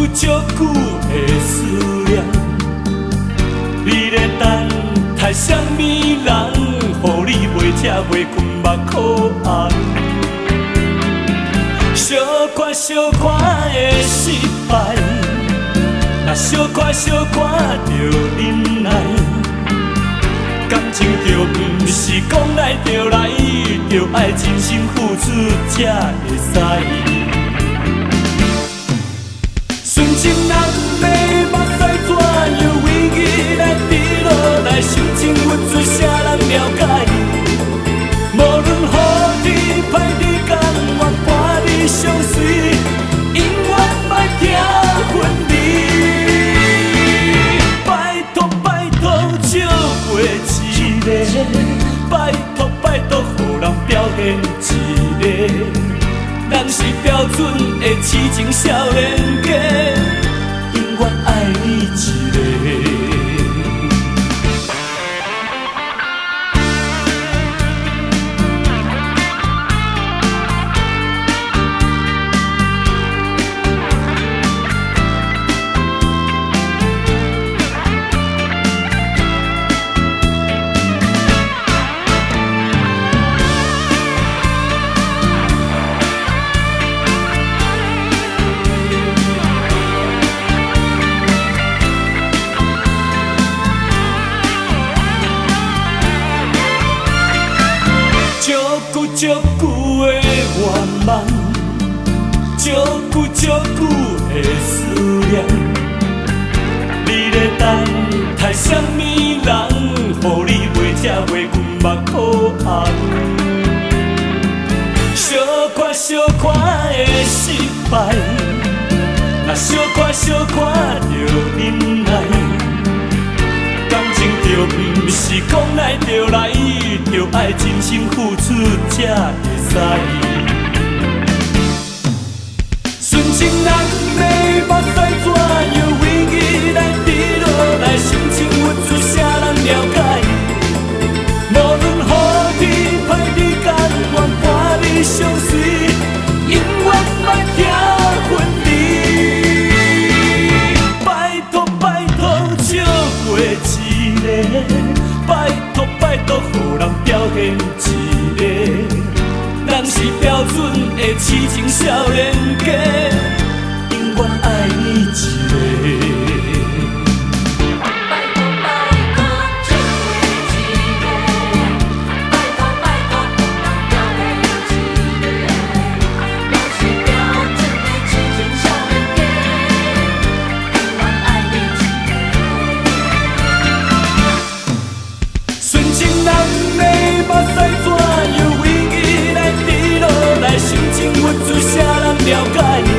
足久的思念，你咧等待什么人？予你袂食袂困目眶红。小可小可的失败，若小可小可着忍耐，感情着不是讲来就来，着爱真心付出才会使。纯情人的目屎怎样为伊来滴落来，心情郁水啥人了解？无论好天歹日，甘愿伴你相随，永远莫听分离。拜托拜托，借过一个，拜托拜托，予人表现一个。咱是标准的痴情少年家，永远爱你一个。足久的愿望，足久的思念，你咧等待什么人？予你袂食袂困目眶红。小可小可的失败，若小可小可着忍耐。感情着不是讲来就来，着爱真心付出才会使。纯情人的目屎怎样为伊来滴落来，心情郁水啥人了解？无论好天歹日，甘愿伴你相随，永远莫听分离。拜托拜托，借过一个，拜托拜托，予人表现一个。咱是标准的痴情少年家，永远爱你一个。心情郁水，啥人了解？